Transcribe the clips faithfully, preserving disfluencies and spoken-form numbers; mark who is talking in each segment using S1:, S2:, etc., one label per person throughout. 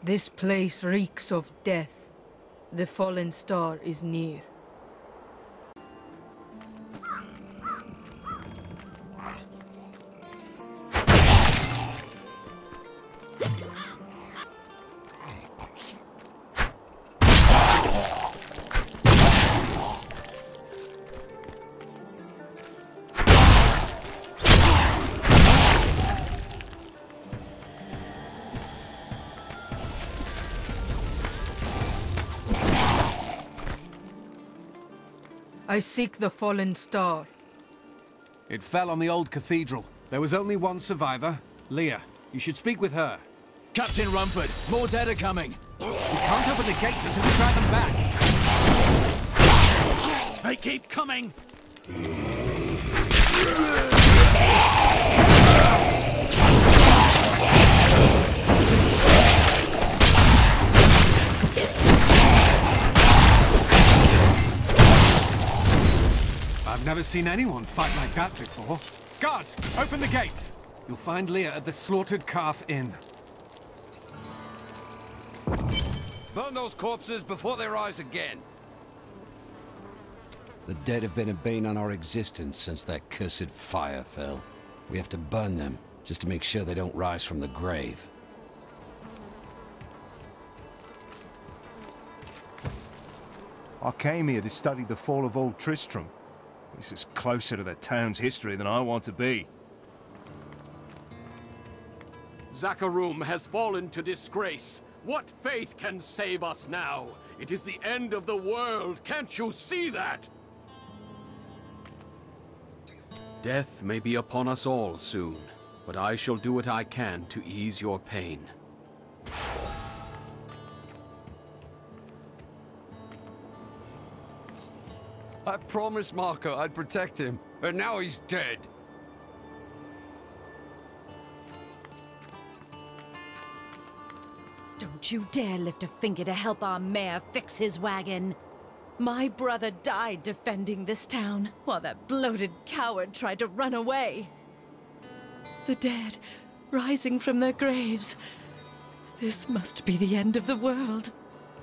S1: This place reeks of death. The fallen star is near. I seek the fallen star.
S2: It fell on the old cathedral. There was only one survivor, Leah. You should speak with her.
S3: Captain Rumford, more dead are coming.
S2: We can't open the gates until we drive them back.
S3: They keep coming!
S2: I've never seen anyone fight like that before. Guards, open the gates! You'll find Leah at the Slaughtered Calf Inn.
S4: Burn those corpses before they rise again.
S5: The dead have been a bane on our existence since that cursed fire fell. We have to burn them, just to make sure they don't rise from the grave.
S6: I came here to study the fall of Old Tristram. This is closer to the town's history than I want to be.
S7: Zakharum has fallen to disgrace. What faith can save us now? It is the end of the world. Can't you see that? Death may be upon us all soon, but I shall do what I can to ease your pain.
S4: I promised Marco I'd protect him, and now he's dead.
S8: Don't you dare lift a finger to help our mayor fix his wagon. My brother died defending this town, while that bloated coward tried to run away. The dead, rising from their graves. This must be the end of the world.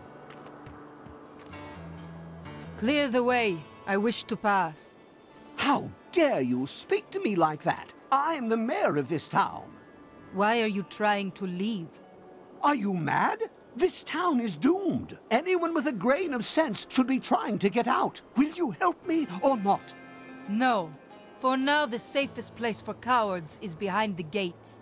S1: Clear the way. I wish to pass.
S9: How dare you speak to me like that? I am the mayor of this town.
S1: Why are you trying to leave?
S9: Are you mad? This town is doomed. Anyone with a grain of sense should be trying to get out. Will you help me or not?
S1: No. For now, the safest place for cowards is behind the gates.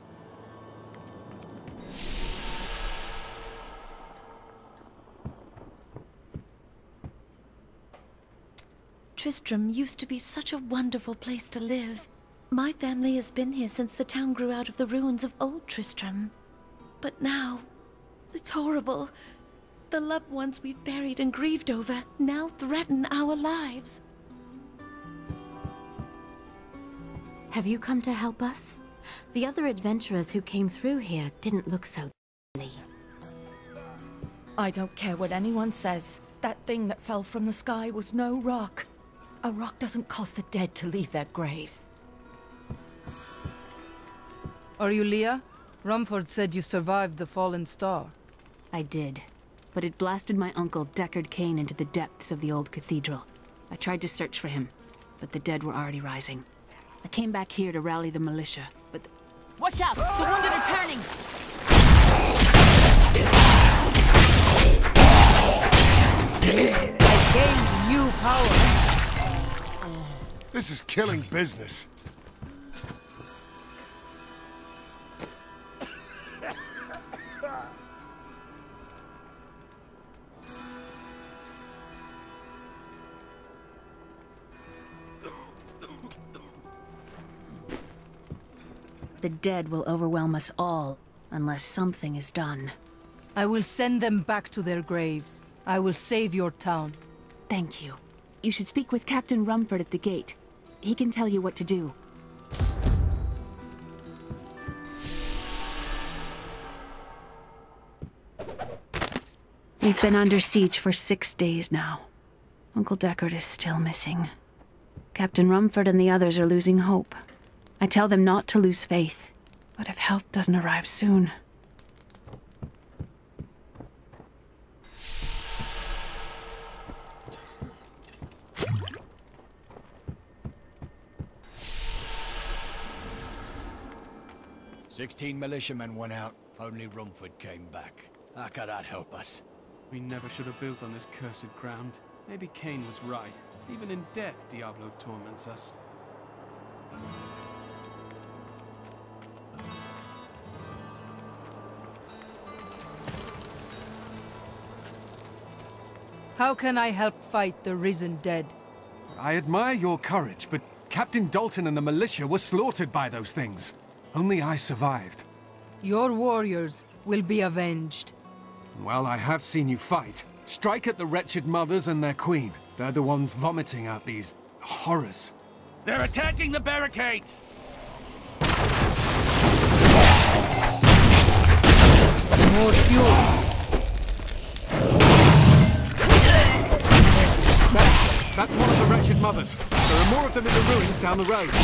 S8: Tristram used to be such a wonderful place to live. My family has been here since the town grew out of the ruins of old Tristram. But now, it's horrible. The loved ones we've buried and grieved over now threaten our lives.
S10: Have you come to help us? The other adventurers who came through here didn't look so d***y.
S8: I don't care what anyone says. That thing that fell from the sky was no rock. A rock doesn't cause the dead to leave their graves.
S1: Are you Leah? Rumford said you survived the fallen star.
S10: I did, but it blasted my uncle Deckard Cain into the depths of the old cathedral. I tried to search for him, but the dead were already rising. I came back here to rally the militia, but... th Watch out! The wounded are turning!
S1: I gained new power.
S11: This is killing business.
S10: The dead will overwhelm us all, unless something is done.
S1: I will send them back to their graves. I will save your town.
S10: Thank you. You should speak with Captain Rumford at the gate. He can tell you what to do. We've been under siege for six days now. Uncle Deckard is still missing. Captain Rumford and the others are losing hope. I tell them not to lose faith, but if help doesn't arrive soon...
S3: Sixteen militiamen went out. Only Rumford came back. How could that help us?
S2: We never should have built on this cursed ground. Maybe Cain was right. Even in death, Diablo torments us.
S1: How can I help fight the risen dead?
S2: I admire your courage, but Captain Dalton and the militia were slaughtered by those things. Only I survived.
S1: Your warriors will be avenged.
S2: Well, I have seen you fight. Strike at the wretched mothers and their queen. They're the ones vomiting out these horrors.
S3: They're attacking the barricades!
S1: More fuel.
S2: That's one of the wretched mothers. There are more of them in the ruins down the road.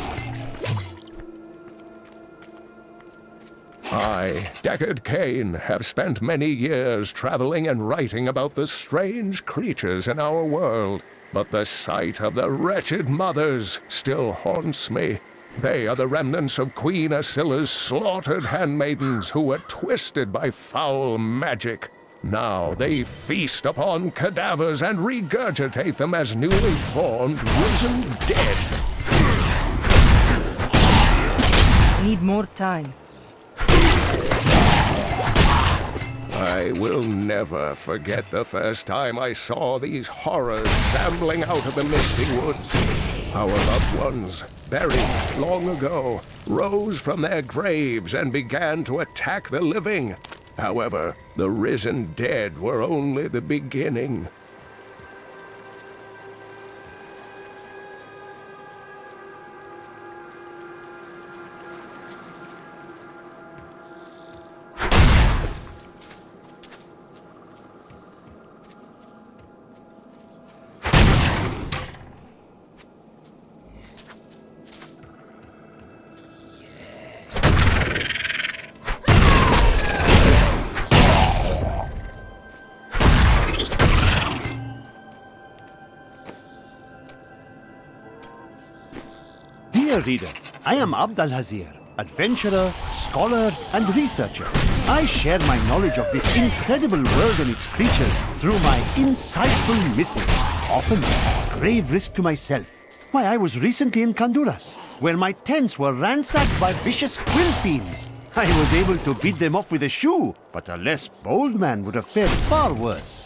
S12: I, Deckard Cain, have spent many years traveling and writing about the strange creatures in our world. But the sight of the wretched mothers still haunts me. They are the remnants of Queen Asilla's slaughtered handmaidens who were twisted by foul magic. Now they feast upon cadavers and regurgitate them as newly formed, risen dead.
S1: Need more time.
S12: I will never forget the first time I saw these horrors shambling out of the misty woods. Our loved ones, buried long ago, rose from their graves and began to attack the living. However, the risen dead were only the beginning.
S9: Dear reader, I am Abd al-Hazir, adventurer, scholar, and researcher. I share my knowledge of this incredible world and its creatures through my insightful missives, often at grave risk to myself. Why, I was recently in Honduras, where my tents were ransacked by vicious quill fiends. I was able to beat them off with a shoe, but a less bold man would have fared far worse.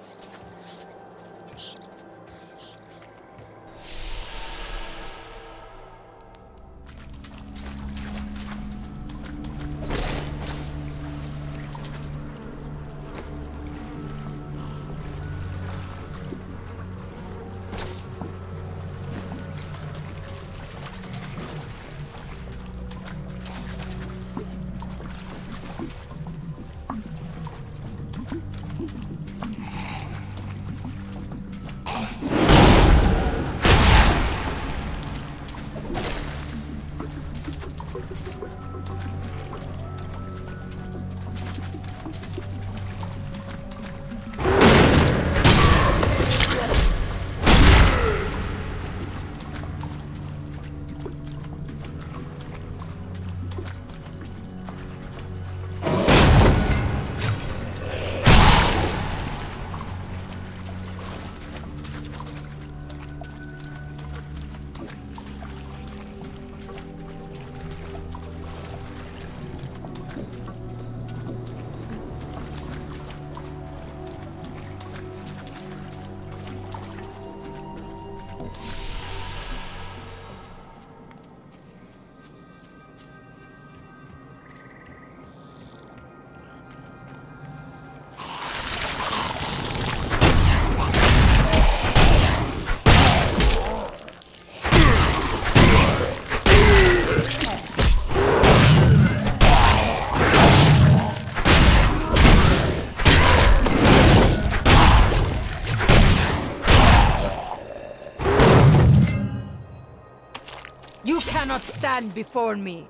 S1: You cannot stand before me.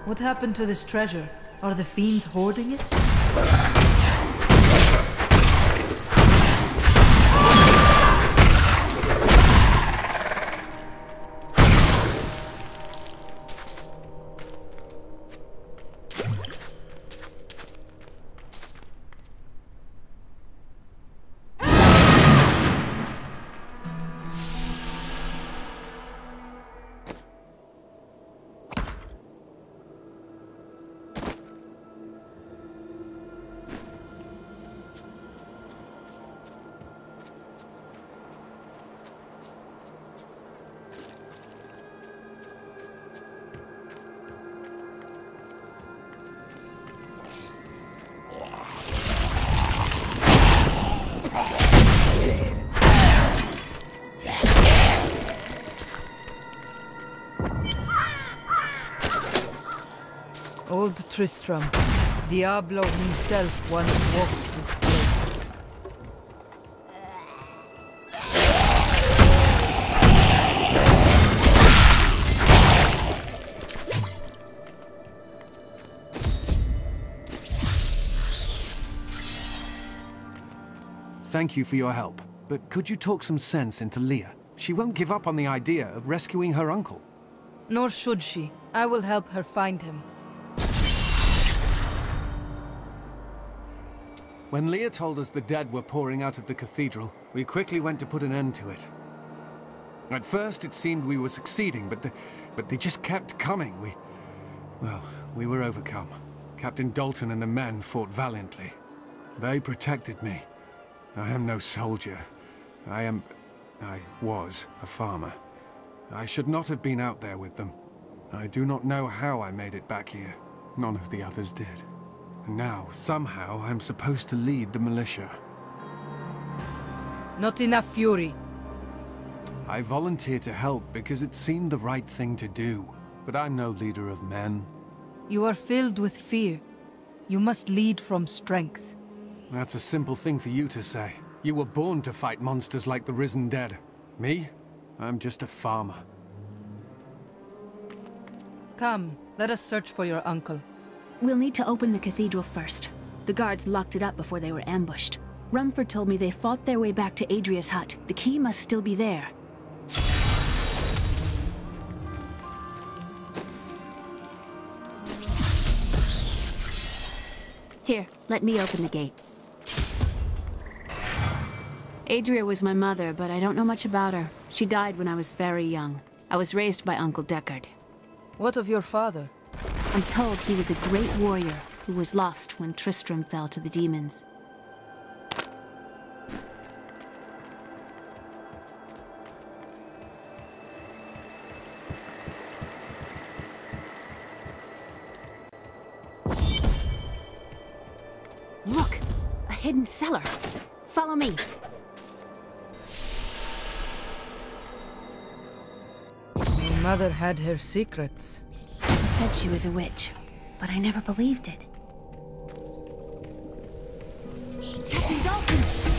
S1: What happened to this treasure? Are the fiends hoarding it? Old Tristram. Diablo himself once walked this place.
S2: Thank you for your help, but could you talk some sense into Leah? She won't give up on the idea of rescuing her uncle.
S1: Nor should she. I will help her find him.
S2: When Leah told us the dead were pouring out of the cathedral, we quickly went to put an end to it. At first it seemed we were succeeding, but, the, but they just kept coming. We... well, we were overcome. Captain Dalton and the men fought valiantly. They protected me. I am no soldier. I am... I was a farmer. I should not have been out there with them. I do not know how I made it back here. None of the others did. And now, somehow, I'm supposed to lead the militia.
S1: Not enough fury.
S2: I volunteered to help because it seemed the right thing to do. But I'm no leader of men.
S1: You are filled with fear. You must lead from strength.
S2: That's a simple thing for you to say. You were born to fight monsters like the risen dead. Me? I'm just a farmer.
S1: Come, let us search for your uncle.
S10: We'll need to open the cathedral first. The guards locked it up before they were ambushed. Rumford told me they fought their way back to Adria's hut. The key must still be there. Here, let me open the gate. Adria was my mother, but I don't know much about her. She died when I was very young. I was raised by Uncle Deckard.
S1: What of your father?
S10: I'm told he was a great warrior who was lost when Tristram fell to the demons. Look! A hidden cellar! Follow me!
S1: Your mother had her secrets.
S10: She said she was a witch, but I never believed it. Captain Dalton!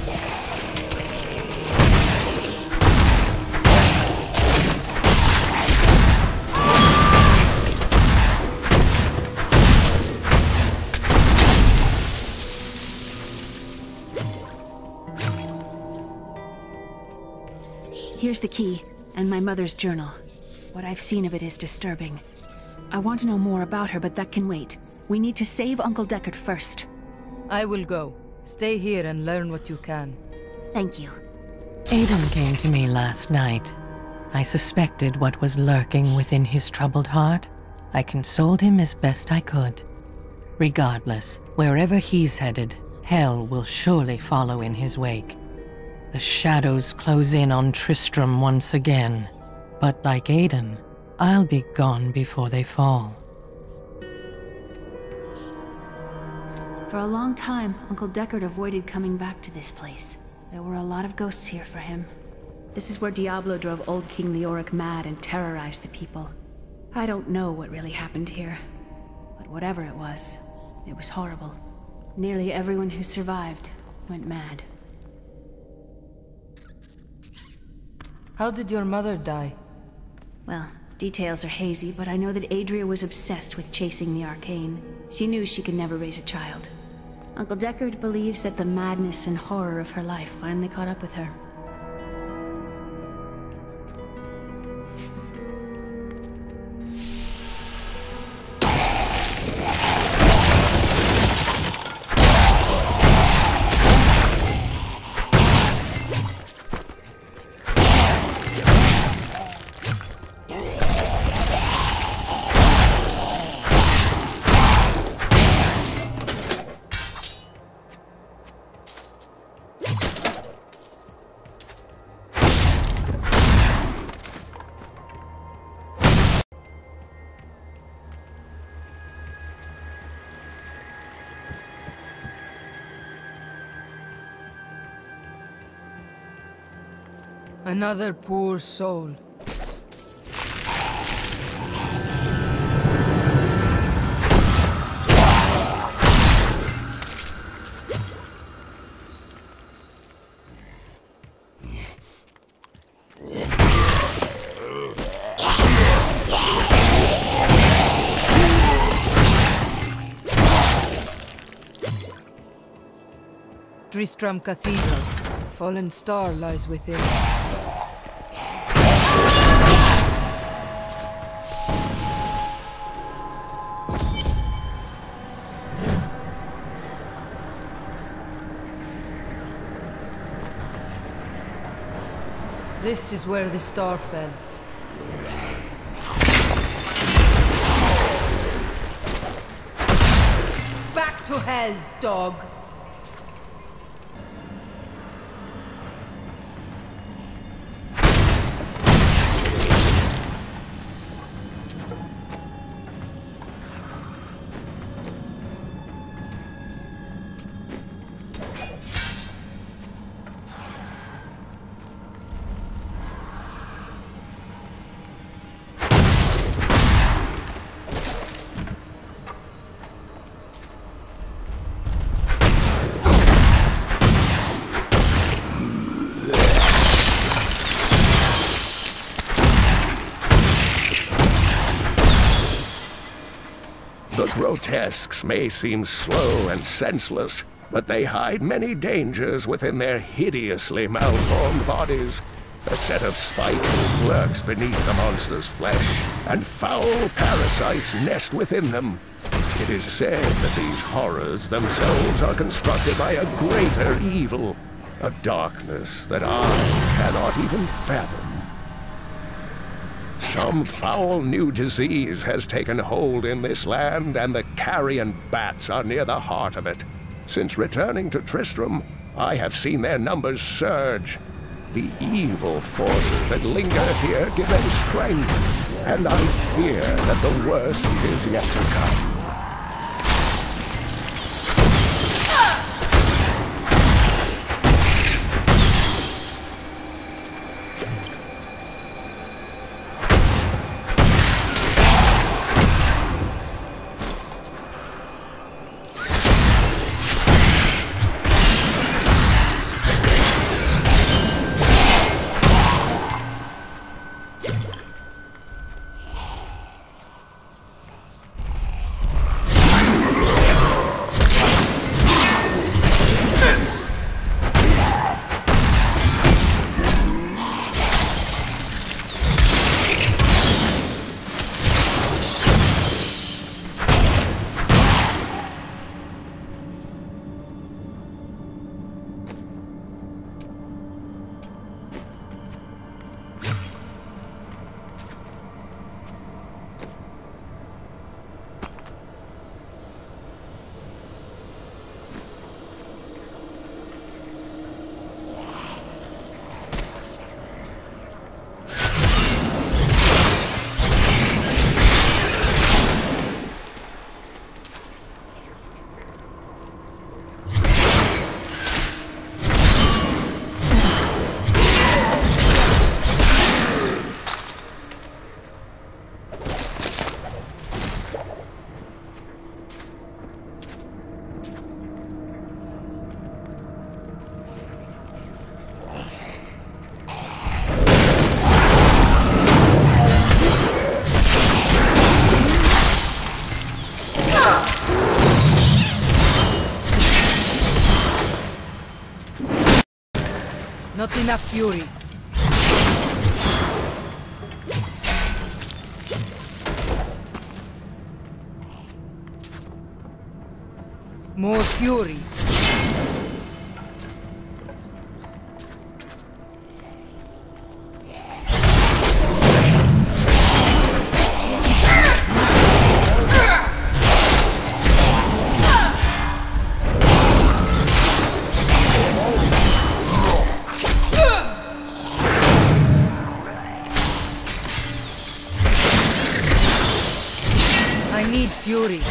S10: Here's the key, and my mother's journal. What I've seen of it is disturbing. I want to know more about her, but that can wait. We need to save Uncle Deckard first.
S1: I will go. Stay here and learn what you can.
S10: Thank you.
S13: Aiden came to me last night. I suspected what was lurking within his troubled heart. I consoled him as best I could. Regardless, wherever he's headed, hell will surely follow in his wake. The shadows close in on Tristram once again. But like Aiden, I'll be gone before they fall.
S10: For a long time, Uncle Deckard avoided coming back to this place. There were a lot of ghosts here for him. This is where Diablo drove old King Leoric mad and terrorized the people. I don't know what really happened here, but whatever it was, it was horrible. Nearly everyone who survived went mad.
S1: How did your mother die?
S10: Well, Details are hazy, but I know that Adria was obsessed with chasing the arcane. She knew she could never raise a child. Uncle Deckard believes that the madness and horror of her life finally caught up with her.
S1: Another poor soul. Tristram Cathedral. A fallen star lies within. This is where the star fell. Back to hell, dog!
S12: The grotesques may seem slow and senseless, but they hide many dangers within their hideously malformed bodies. A set of spikes lurks beneath the monster's flesh, and foul parasites nest within them. It is said that these horrors themselves are constructed by a greater evil, a darkness that I cannot even fathom. Some foul new disease has taken hold in this land, and the carrion bats are near the heart of it. Since returning to Tristram, I have seen their numbers surge. The evil forces that linger here give them strength, and I fear that the worst is yet to come.
S1: Not enough fury. More fury. I need fury.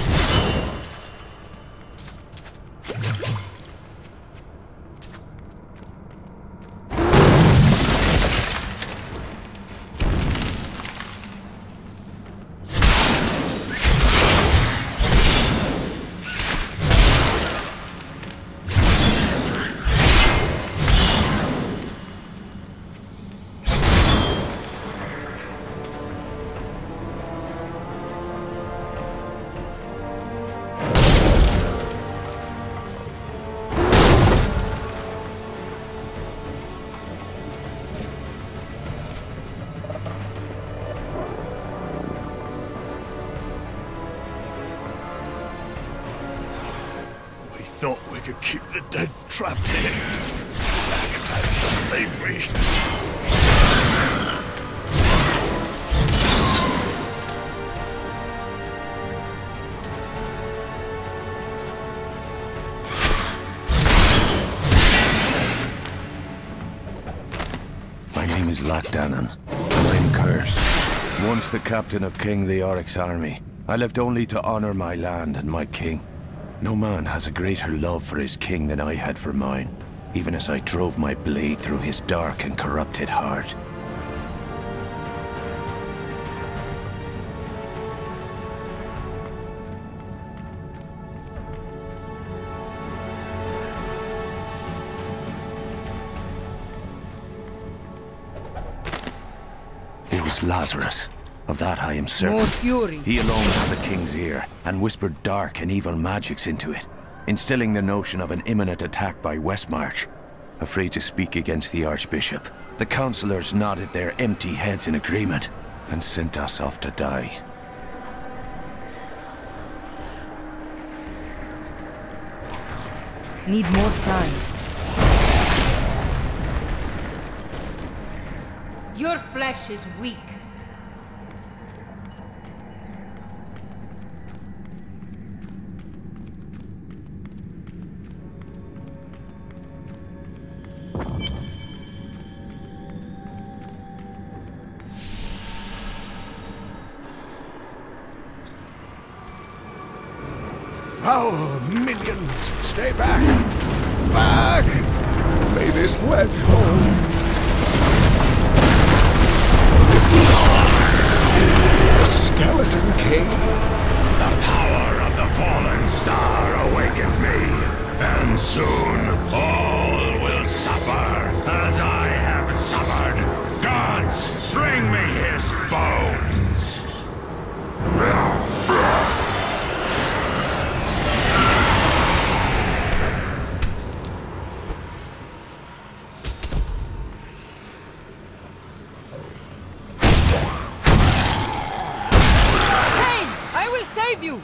S3: Thought we could keep the dead trapped here. Save me.
S14: My name is Lakdanan. I'm cursed. Once the captain of King Leoric's army, I lived only to honor my land and my king. No man has a greater love for his king than I had for mine, even as I drove my blade through his dark and corrupted heart. It was Lazarus. Of that I am certain.
S1: More fury.
S14: He alone had the king's ear, and whispered dark and evil magics into it, instilling the notion of an imminent attack by Westmarch. Afraid to speak against the Archbishop, the councillors nodded their empty heads in agreement, and sent us off to die.
S1: Need more time. Your flesh is weak.
S12: Foul minions, stay back! Back! May this wedge hold. The Skeleton King?
S3: The power of the fallen star awakened me, and soon all will suffer as I have suffered. Gods, bring me his bones!
S1: Save you!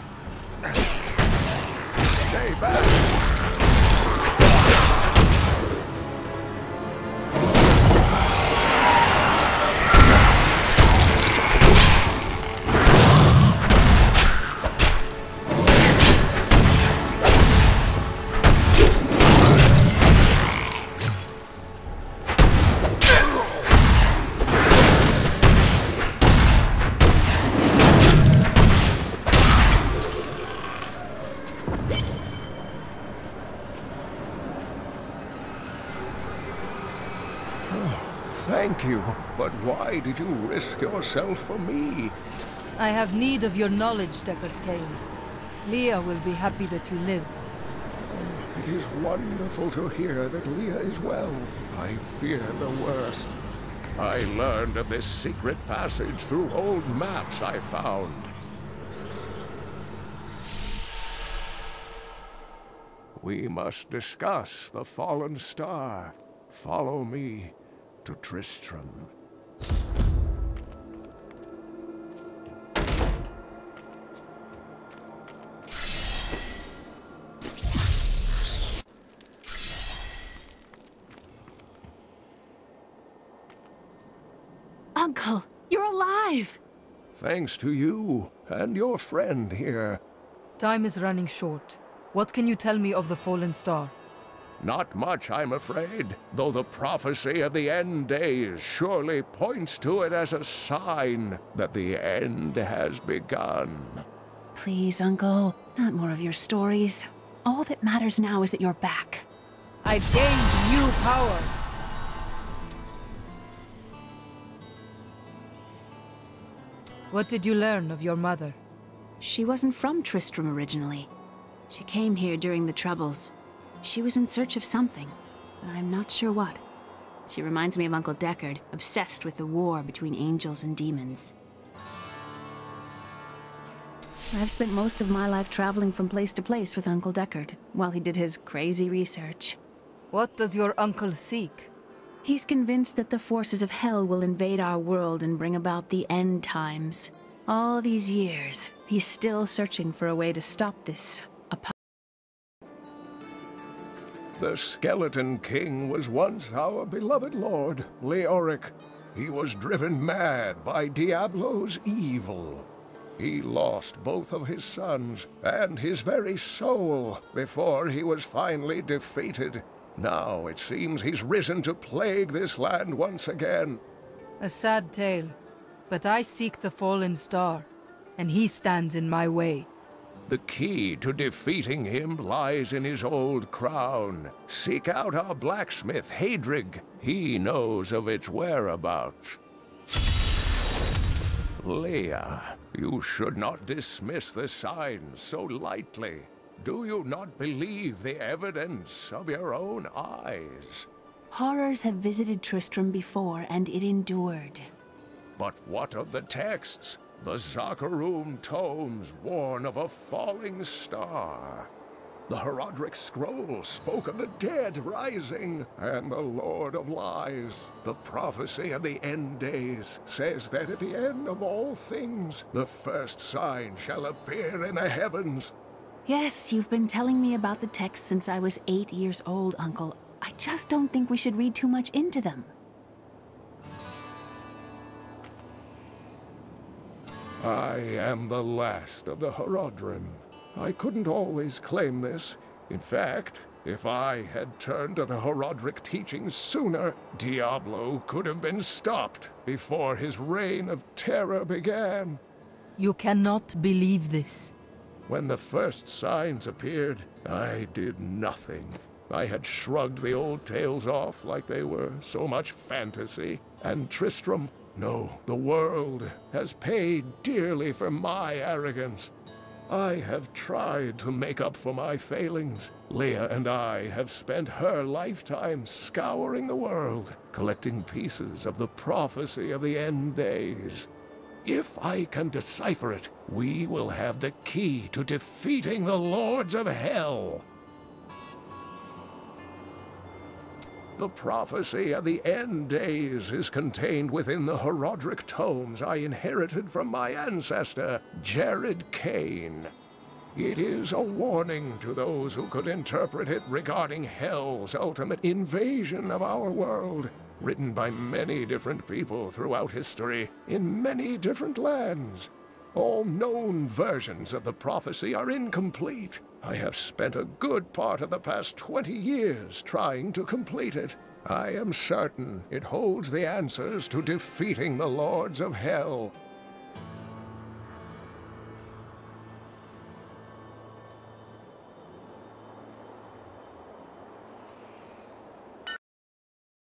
S12: Stay back! Thank you, but why did you risk yourself for me?
S1: I have need of your knowledge, Deckard Cain. Leah will be happy that you live.
S12: It is wonderful to hear that Leah is well. I fear the worst. I learned of this secret passage through old maps I found. We must discuss the fallen star. follow me to Tristram.
S10: Uncle, you're alive!
S12: Thanks to you and your friend here.
S1: Time is running short. What can you tell me of the fallen star?
S12: Not much, I'm afraid, though the prophecy of the end days surely points to it as a sign that the end has begun.
S10: Please, Uncle, not more of your stories. All that matters now is that you're back.
S1: I've gained new power! What did you learn of your mother?
S10: She wasn't from Tristram originally. She came here during the Troubles. She was in search of something, but I'm not sure what. She reminds me of Uncle Deckard, obsessed with the war between angels and demons. I've spent most of my life traveling from place to place with Uncle Deckard, while he did his crazy research.
S1: What does your uncle seek?
S10: He's convinced that the forces of hell will invade our world and bring about the end times. All these years, he's still searching for a way to stop this.
S12: The Skeleton King was once our beloved lord, Leoric. He was driven mad by Diablo's evil. He lost both of his sons and his very soul before he was finally defeated. Now it seems he's risen to plague this land once again.
S1: A sad tale, but I seek the fallen star, and he stands in my way.
S12: The key to defeating him lies in his old crown. Seek out our blacksmith, Hadrig. He knows of its whereabouts. Leia, you should not dismiss the signs so lightly. Do you not believe the evidence of your own eyes?
S10: Horrors have visited Tristram before, and it endured.
S12: But what of the texts? The Zakarum tomes warn of a falling star. The Herodric scroll spoke of the dead rising, and the Lord of Lies, the prophecy of the end days, says that at the end of all things, the first sign shall appear in the heavens.
S10: Yes, you've been telling me about the texts since I was eight years old, Uncle. I just don't think we should read too much into them.
S12: I am the last of the Herodrim. I couldn't always claim this. In fact, if I had turned to the Herodric teachings sooner, Diablo could have been stopped before his reign of terror began.
S1: You cannot believe this.
S12: When the first signs appeared, I did nothing. I had shrugged the old tales off like they were so much fantasy, and Tristram, no, the world, has paid dearly for my arrogance. I have tried to make up for my failings. Leia and I have spent her lifetime scouring the world, collecting pieces of the prophecy of the end days. If I can decipher it, we will have the key to defeating the Lords of Hell. The prophecy of the end days is contained within the Herodric tomes I inherited from my ancestor, Jared Kane. It is a warning to those who could interpret it regarding Hell's ultimate invasion of our world, written by many different people throughout history, in many different lands. All known versions of the prophecy are incomplete. I have spent a good part of the past twenty years trying to complete it. I am certain it holds the answers to defeating the Lords of Hell.